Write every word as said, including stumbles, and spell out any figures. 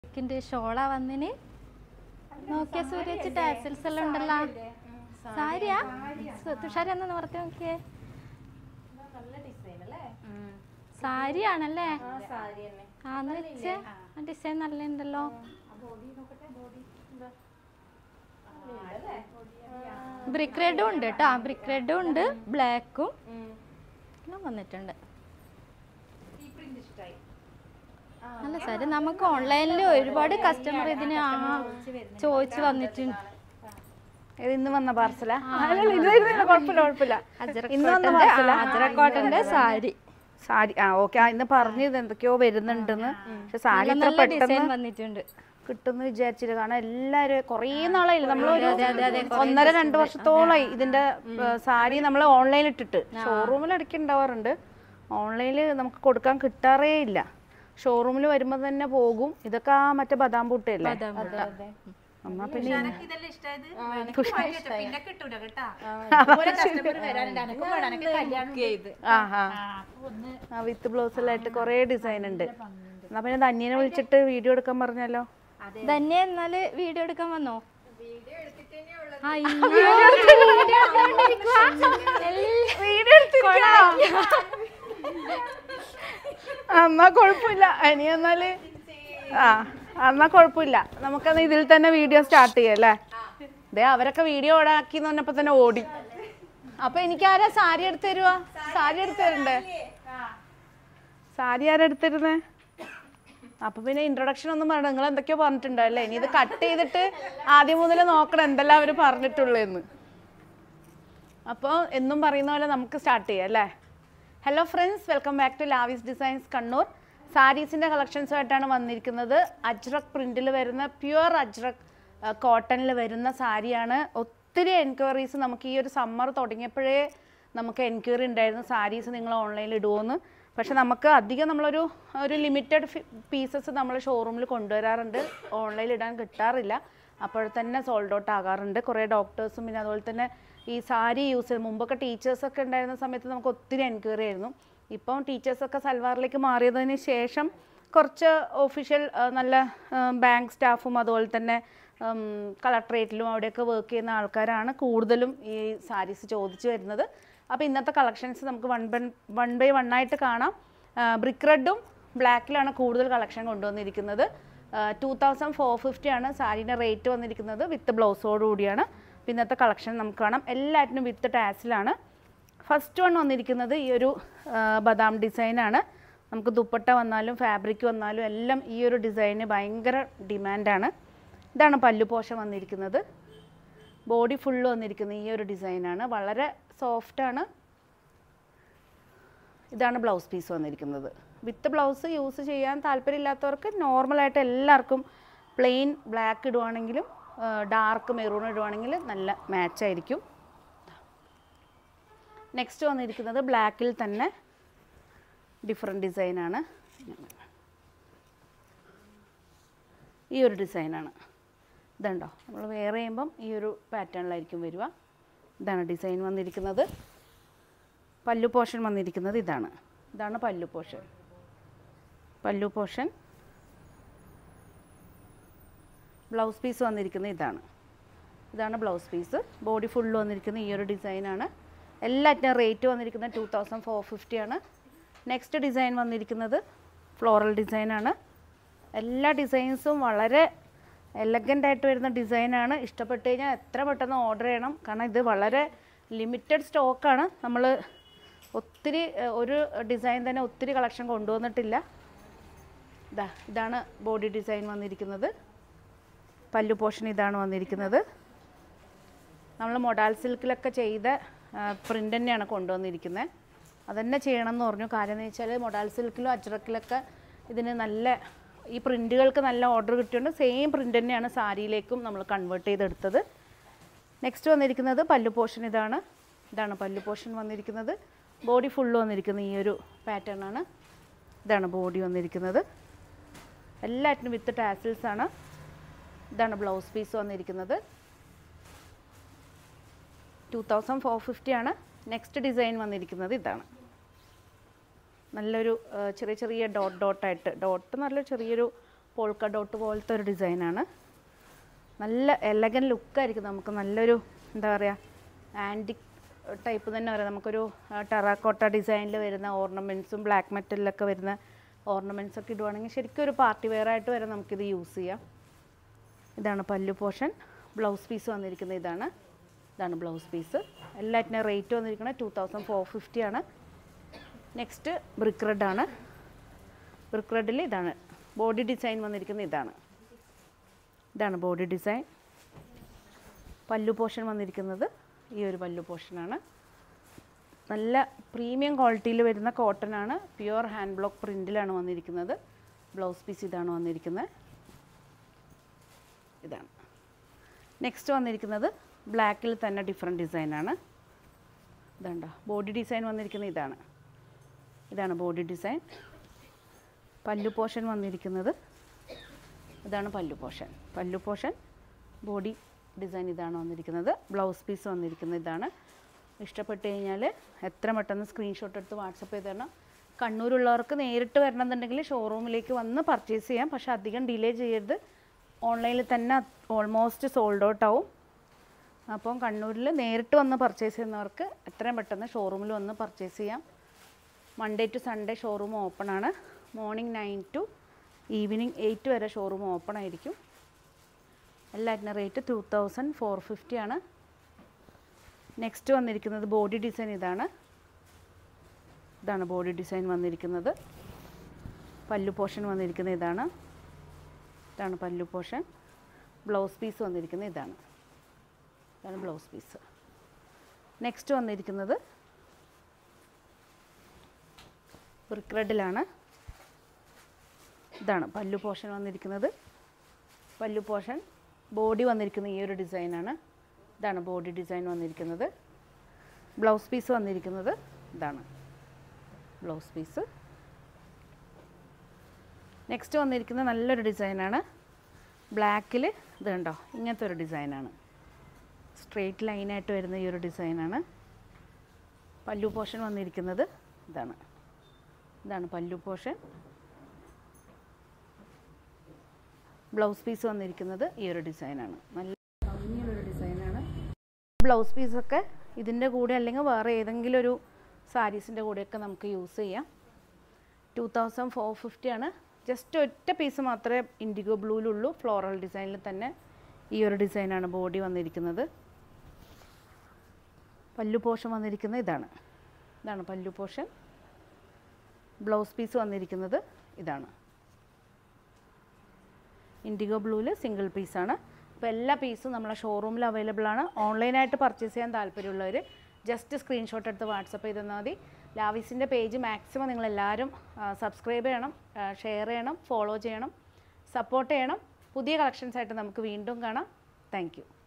ിന്റെ ഷോളാ വന്നിന് നോക്കിയ സൂര്യ tassels എല്ലാം ഉണ്ടല്ലോ സാരിയാ തുഷാരി എന്നാ നിവർത്തി നോക്കിയേ സാരിയാണല്ലേ ആന്ന് വെച്ചേ ഡിസൈൻ നല്ല ഉണ്ടല്ലോ ബ്രിക്ക് റെഡും ഉണ്ട് കേട്ടോ ബ്രിക്ക് റെഡും ഉണ്ട് ബ്ലാക്കും വന്നിട്ടുണ്ട് നല്ല സാരി നമുക്ക് ഓൺലൈനിൽ ഒരുപാട് കസ്റ്റമർ ഇതിന് ചോദിച്ചു വന്നിട്ടുണ്ട് ഇന്ന് വന്ന പാർസലാ കുഴപ്പമില്ല കുഴപ്പമില്ല അജറക്കോട്ടന്റെ സാരി സാരി ആ ഓക്കെ ഇന്ന് പറഞ്ഞത് എന്തൊക്കെയോ വരുന്നുണ്ടെന്ന് പക്ഷെ സാരി ഇത്ര പെട്ടെന്ന് വന്നിട്ടുണ്ട് കിട്ടുമെന്ന് വിചാരിച്ചില്ല കാരണം എല്ലാരും കുറേ നാളായില്ല നമ്മളൊരു ഒന്നര രണ്ട് വർഷത്തോളായി ഇതിന്റെ സാരി നമ്മൾ ഓൺലൈനിൽ ഇട്ടിട്ട് ഷോറൂമിൽ ഇടയ്ക്ക് ഉണ്ടാവാറുണ്ട് ഓൺലൈനിൽ നമുക്ക് കൊടുക്കാൻ കിട്ടാറേ ഇല്ല ഷോറൂമിൽ വരുമ്പോ തന്നെ പോകും ഇതൊക്കെ ആ മറ്റേ ബദാം പൂട്ടല്ലേ എന്നാ പിന്നെ വിത്ത് ബ്ലൗസിലായിട്ട് കൊറേ ഡിസൈൻ ഉണ്ട് എന്നാ പിന്നെ ധന്യനെ വിളിച്ചിട്ട് വീഡിയോ എടുക്കാൻ പറഞ്ഞല്ലോ ധന്യ എന്നാല് വീഡിയോ എടുക്കാൻ വന്നോ എന്നാ കൊഴപ്പില്ല ഇനി എന്നാല് ആ എന്നാ കൊഴപ്പില്ല നമുക്കത് ഇതിൽ തന്നെ വീഡിയോ സ്റ്റാർട്ട് ചെയ്യാം അല്ലേ അതെ അവരൊക്കെ വീഡിയോ ഓടാക്കി എന്ന് പറഞ്ഞപ്പോ തന്നെ ഓടി അപ്പൊ എനിക്ക് ആരാ സാരി എടുത്ത് തരുവാ സാരി എടുത്ത് തരണ്ടേ സാരി ആരാ എടുത്തിരുന്നേ അപ്പൊ പിന്നെ ഇൻട്രൊഡക്ഷൻ ഒന്നും പറയണ്ട നിങ്ങൾ എന്തൊക്കെയോ പറഞ്ഞിട്ടുണ്ടോ അല്ലേ ഇനി ഇത് കട്ട് ചെയ്തിട്ട് ആദ്യം മുതൽ നോക്കണം എന്തെല്ലാം അവര് പറഞ്ഞിട്ടുള്ളതെന്ന് അപ്പോൾ എന്നും പറയുന്ന പോലെ നമുക്ക് സ്റ്റാർട്ട് ചെയ്യാം അല്ലേ hello friends welcome back to Lavis designs Kannur സാരീസിൻ്റെ കളക്ഷൻസുമായിട്ടാണ് വന്നിരിക്കുന്നത് അജ്രക് പ്രിന്റിൽ വരുന്ന പ്യുവർ അജ്രക് കോട്ടണിൽ വരുന്ന സാരിയാണ് ഒത്തിരി എൻക്വയറീസ് നമുക്ക് ഈ ഒരു സമ്മർ തുടങ്ങിയപ്പോഴേ നമുക്ക് എൻക്വയറി ഉണ്ടായിരുന്നു സാരീസ് നിങ്ങൾ ഓൺലൈനിൽ ഇടുമോയെന്ന് പക്ഷെ നമുക്ക് അധികം നമ്മളൊരു ഒരു ലിമിറ്റഡ് പീസസ് നമ്മൾ ഷോറൂമിൽ കൊണ്ടുവരാറുണ്ട് ഓൺലൈനിൽ ഇടാൻ കിട്ടാറില്ല അപ്പോൾ തന്നെ സോൾഡ് ഔട്ട് ആകാറുണ്ട് കുറേ ഡോക്ടേഴ്സും പിന്നെ അതുപോലെ തന്നെ ഈ സാരി യൂസ് ചെയ്ത് മുമ്പൊക്കെ ടീച്ചേഴ്സൊക്കെ ഉണ്ടായിരുന്ന സമയത്ത് നമുക്ക് ഒത്തിരി എൻക്വയറി ആയിരുന്നു ഇപ്പം ടീച്ചേഴ്സൊക്കെ സൽവാറിലേക്ക് മാറിയതിന് ശേഷം കുറച്ച് ഒഫീഷ്യൽ നല്ല ബാങ്ക് സ്റ്റാഫും അതുപോലെ തന്നെ കളക്ട്രേറ്റിലും അവിടെയൊക്കെ വർക്ക് ചെയ്യുന്ന ആൾക്കാരാണ് കൂടുതലും ഈ സാരീസ് ചോദിച്ചു വരുന്നത് അപ്പോൾ ഇന്നത്തെ കളക്ഷൻസ് നമുക്ക് one bun one by one ആയിട്ട് കാണാം ബ്രിക്ക് റെഡും ബ്ലാക്കിലാണ് കൂടുതൽ കളക്ഷൻ കൊണ്ടുവന്നിരിക്കുന്നത് ടു തൗസൻഡ് ഫോർ ഫിഫ്റ്റി ആണ് സാരീൻ്റെ റേറ്റ് വന്നിരിക്കുന്നത് വിത്ത് ബ്ലൗസോട് കൂടിയാണ് ഇന്നത്തെ കളക്ഷൻ നമുക്ക് കാണാം എല്ലാറ്റിനും വിത്ത് ടാസിലാണ് ഫസ്റ്റ് വൺ വന്നിരിക്കുന്നത് ഈ ഒരു ബദാം ഡിസൈനാണ് നമുക്ക് ദുപ്പട്ട വന്നാലും ഫാബ്രിക് വന്നാലും എല്ലാം ഈ ഒരു ഡിസൈന് ഭയങ്കര ഡിമാൻഡാണ് ഇതാണ് പല്ലു പോഷൻ വന്നിരിക്കുന്നത് ബോഡി ഫുള്ള് വന്നിരിക്കുന്നത് ഈ ഒരു ഡിസൈനാണ് വളരെ സോഫ്റ്റാണ് ഇതാണ് ബ്ലൗസ് പീസ് വന്നിരിക്കുന്നത് വിത്ത് ബ്ലൗസ് യൂസ് ചെയ്യാൻ താല്പര്യമില്ലാത്തവർക്ക് നോർമലായിട്ട് എല്ലാവർക്കും പ്ലെയിൻ ബ്ലാക്ക് ഇടുവാണെങ്കിലും ഡാർക്ക് മെറൂൺ ഇടുവാണെങ്കിൽ നല്ല മാച്ചായിരിക്കും നെക്സ്റ്റ് വന്നിരിക്കുന്നത് ബ്ലാക്കിൽ തന്നെ ഡിഫറെൻറ്റ് ഡിസൈനാണ് ഈ ഒരു ഡിസൈനാണ് ഇതുണ്ടോ നമ്മൾ വെയർ ചെയ്യുമ്പം ഈ ഒരു പാറ്റേണിലായിരിക്കും വരിക ഇതാണ് ഡിസൈൻ വന്നിരിക്കുന്നത് പല്ലു പോർഷൻ വന്നിരിക്കുന്നത് ഇതാണ് ഇതാണ് പല്ലു പോർഷൻ പല്ലു പോർഷൻ ബ്ലൗസ് പീസ് വന്നിരിക്കുന്നത് ഇതാണ് ഇതാണ് ബ്ലൗസ് പീസ് ബോഡി ഫുള്ള് വന്നിരിക്കുന്ന ഈ ഒരു ഡിസൈനാണ് എല്ലാറ്റിനും റേറ്റ് വന്നിരിക്കുന്നത് ടു തൗസൻഡ് ഫോർ ഫിഫ്റ്റി ആണ് നെക്സ്റ്റ് ഡിസൈൻ വന്നിരിക്കുന്നത് ഫ്ലോറൽ ഡിസൈനാണ് എല്ലാ ഡിസൈൻസും വളരെ എലഗൻ്റ് ആയിട്ട് വരുന്ന ഡിസൈനാണ് ഇഷ്ടപ്പെട്ട് കഴിഞ്ഞാൽ എത്ര പെട്ടെന്ന് ഓർഡർ ചെയ്യണം കാരണം ഇത് വളരെ ലിമിറ്റഡ് സ്റ്റോക്കാണ് നമ്മൾ ഒത്തിരി ഒരു ഡിസൈൻ തന്നെ ഒത്തിരി കളക്ഷൻ കൊണ്ടുവന്നിട്ടില്ല ഇതാ ഇതാണ് ബോഡി ഡിസൈൻ വന്നിരിക്കുന്നത് പല്ലു പോർഷൻ ഇതാണ് വന്നിരിക്കുന്നത് നമ്മൾ മൊഡാൽ സിൽക്കിലൊക്കെ ചെയ്ത പ്രിൻ്റ് തന്നെയാണ് കൊണ്ടുവന്നിരിക്കുന്നത് അതുതന്നെ ചെയ്യണമെന്ന് പറഞ്ഞു കാര്യം എന്ന് വെച്ചാൽ മൊഡാൽ സിൽക്കിലും അജ്രക്കിലൊക്കെ ഇതിന് നല്ല ഈ പ്രിൻറ്റുകൾക്ക് നല്ല ഓർഡർ കിട്ടിയുണ്ട് സെയിം പ്രിൻ്റ് തന്നെയാണ് സാരിയിലേക്കും നമ്മൾ കൺവേർട്ട് ചെയ്തെടുത്തത് നെക്സ്റ്റ് വന്നിരിക്കുന്നത് പല്ലു പോർഷൻ ഇതാണ് ഇതാണ് പല്ലു പോർഷൻ വന്നിരിക്കുന്നത് ബോഡി ഫുള്ള് വന്നിരിക്കുന്നത് ഈ ഒരു പാറ്റേൺ ആണ് ഇതാണ് ബോഡി വന്നിരിക്കുന്നത് എല്ലാറ്റിനും വിത്ത് ടാസിൽസ് ആണ് ഇതാണ് ബ്ലൗസ് പീസ് വന്നിരിക്കുന്നത് ടു തൗസൻഡ് ഫോർ ഫിഫ്റ്റി ആണ് നെക്സ്റ്റ് ഡിസൈൻ വന്നിരിക്കുന്നത് ഇതാണ് നല്ലൊരു ചെറിയ ചെറിയ ഡോട്ട് ഡോട്ടായിട്ട് ഡോട്ട് നല്ല ചെറിയൊരു പോൾക്ക ഡോട്ട് പോലത്തെ ഒരു ഡിസൈനാണ്. നല്ല എലഗൻ ലുക്കായിരിക്കും. നമുക്ക് നല്ലൊരു എന്താ പറയുക ആൻറ്റിക് ടൈപ്പ് തന്നെ പറയാം. നമുക്കൊരു ടെറാക്കോട്ട ഡിസൈനിൽ വരുന്ന ഓർണമെൻറ്റ്സും ബ്ലാക്ക് മെറ്റലിലൊക്കെ വരുന്ന ഓർണമെൻറ്റ്സ് ഒക്കെ ഇടുവാണെങ്കിൽ ശരിക്കും ഒരു പാർട്ടി വെയർ ആയിട്ട് വരെ നമുക്കിത് യൂസ് ചെയ്യാം. ഇതാണ് പല്ലു പോർഷൻ. ബ്ലൗസ് പീസ് വന്നിരിക്കുന്നത് ഇതാണ്. ഇതാണ് ബ്ലൗസ് പീസ്. എല്ലാറ്റിനും റേറ്റ് വന്നിരിക്കുന്നത് ടു തൗസൻഡ് ഫോർ ഫിഫ്റ്റി ആണ്. നെക്സ്റ്റ് ബ്രിക്ക് റെഡ് ആണ്. ബ്രിക്ക് റെഡിൽ ഇതാണ് ബോഡി ഡിസൈൻ വന്നിരിക്കുന്നത് ഇതാണ്. ഇതാണ് ബോഡി ഡിസൈൻ. പല്ലു പോർഷൻ വന്നിരിക്കുന്നത് ഈ ഒരു പല്ലു പോർഷനാണ്. നല്ല പ്രീമിയം ക്വാളിറ്റിയിൽ വരുന്ന കോട്ടൺ ആണ്. പ്യുവർ ഹാൻഡ് ബ്ലോക്ക് പ്രിൻറ്റിലാണ് വന്നിരിക്കുന്നത്. ബ്ലൗസ് പീസ് ഇതാണ് വന്നിരിക്കുന്നത്. ഇതാണ്. നെക്സ്റ്റ് വന്നിരിക്കുന്നത് ബ്ലാക്കിൽ തന്നെ ഡിഫറെൻറ്റ് ഡിസൈനാണ്. ഇതാണ്ട ബോഡി ഡിസൈൻ വന്നിരിക്കുന്നത് ഇതാണ്. ഇതാണ് ബോഡി ഡിസൈൻ. പല്ലു പോർഷൻ വന്നിരിക്കുന്നത് ഇതാണ് പല്ലു പോർഷൻ. പല്ലു പോർഷൻ ബോഡി ഡിസൈൻ ഇതാണ് വന്നിരിക്കുന്നത്. ബ്ലൗസ് പീസ് വന്നിരിക്കുന്നത് ഇതാണ്. ഇഷ്ടപ്പെട്ട് കഴിഞ്ഞാൽ എത്ര പെട്ടെന്ന് സ്ക്രീൻഷോട്ട് എടുത്ത് വാട്സപ്പ് ചെയ്ത് തരണം. കണ്ണൂരുള്ളവർക്ക് നേരിട്ട് വരണമെന്നുണ്ടെങ്കിൽ ഷോറൂമിലേക്ക് വന്ന് പർച്ചേസ് ചെയ്യാം. പക്ഷേ അധികം ഡിലേ ചെയ്യരുത്. ഓൺലൈനിൽ തന്നെ ഓൾമോസ്റ്റ് സോൾഡ് ഔട്ട് ആവും. അപ്പം കണ്ണൂരിൽ നേരിട്ട് വന്ന് പർച്ചേസ് ചെയ്യുന്നവർക്ക് എത്രയും പെട്ടെന്ന് ഷോറൂമിൽ വന്ന് പർച്ചേസ് ചെയ്യാം. Monday to Sunday showroom open ആണ്. Morning nine to evening eight വരെ ഷോറൂം ഓപ്പൺ ആയിരിക്കും. എല്ലാറ്റിനും rate two thousand four fifty ആണ്. നെക്സ്റ്റ് വന്നിരിക്കുന്നത് ബോഡി ഡിസൈൻ ഇതാണ്. ഇതാണ് ബോഡി ഡിസൈൻ വന്നിരിക്കുന്നത്. പല്ലു പോർഷൻ വന്നിരിക്കുന്നത് ഇതാണ്. ഇതാണ് പല്ലു പോർഷൻ. ബ്ലൗസ് പീസ് വന്നിരിക്കുന്നത് ഇതാണ്. ഇതാണ് ബ്ലൗസ് പീസ്. നെക്സ്റ്റ് വന്നിരിക്കുന്നത് ബ്രിക്ക് റെഡിലാണ്. ഇതാണ് പല്ലു പോർഷൻ വന്നിരിക്കുന്നത്. പല്ലു പോർഷൻ ബോഡി വന്നിരിക്കുന്ന ഈ ഒരു ഡിസൈനാണ്. ഇതാണ് ബോഡി ഡിസൈൻ വന്നിരിക്കുന്നത്. ബ്ലൗസ് പീസ് വന്നിരിക്കുന്നത് ഇതാണ് ബ്ലൗസ് പീസ്. നെക്സ്റ്റ് വന്നിരിക്കുന്നത് നല്ലൊരു ഡിസൈനാണ്. ബ്ലാക്കിൽ ഇത് കണ്ടോ ഇങ്ങനത്തെ ഒരു ഡിസൈനാണ്. സ്ട്രെയിറ്റ് ലൈനായിട്ട് വരുന്ന ഈ ഒരു ഡിസൈനാണ്. പല്ലു പോർഷൻ വന്നിരിക്കുന്നത് ഇതാണ്. ഇതാണ് പല്ലു പോർഷൻ. ബ്ലൗസ് പീസ് വന്നിരിക്കുന്നത് ഈ ഒരു ഡിസൈനാണ്. നല്ല ഭംഗിയുള്ളൊരു ഡിസൈനാണ്. ബ്ലൗസ് പീസൊക്കെ ഇതിൻ്റെ കൂടെ അല്ലെങ്കിൽ വേറെ ഏതെങ്കിലും ഒരു സാരീസിൻ്റെ കൂടെയൊക്കെ നമുക്ക് യൂസ് ചെയ്യാം. ടു തൗസൻഡ് ഫോർ ഫിഫ്റ്റി ആണ്. ജസ്റ്റ് ഒറ്റ പീസ് മാത്രമേ ഇൻഡിഗോ ബ്ലൂയിലുള്ളൂ. ഫ്ലോറൽ ഡിസൈനിൽ തന്നെ ഈ ഒരു ഡിസൈനാണ് ബോഡി വന്നിരിക്കുന്നത്. പല്ലു പോർഷൻ വന്നിരിക്കുന്നത് ഇതാണ്. ഇതാണ് പല്ലു പോർഷൻ. ബ്ലൗസ് പീസ് വന്നിരിക്കുന്നത് ഇതാണ്. ഇൻഡിഗോ ബ്ലൂവിൽ സിംഗിൾ പീസാണ്. അപ്പോൾ എല്ലാ പീസും നമ്മളെ ഷോറൂമിൽ അവൈലബിൾ ആണ്. ഓൺലൈനായിട്ട് പർച്ചേസ് ചെയ്യാൻ താല്പര്യമുള്ളവർ ജസ്റ്റ് സ്ക്രീൻഷോട്ട് എടുത്ത് വാട്സപ്പ് ചെയ്ത് തന്നാൽ മതി. ലാവിസിൻ്റെ പേജ് മാക്സിമം നിങ്ങളെല്ലാവരും സബ്സ്ക്രൈബ് ചെയ്യണം, ഷെയർ ചെയ്യണം, ഫോളോ ചെയ്യണം, സപ്പോർട്ട് ചെയ്യണം. പുതിയ കളക്ഷൻസായിട്ട് നമുക്ക് വീണ്ടും കാണാം. Thank U.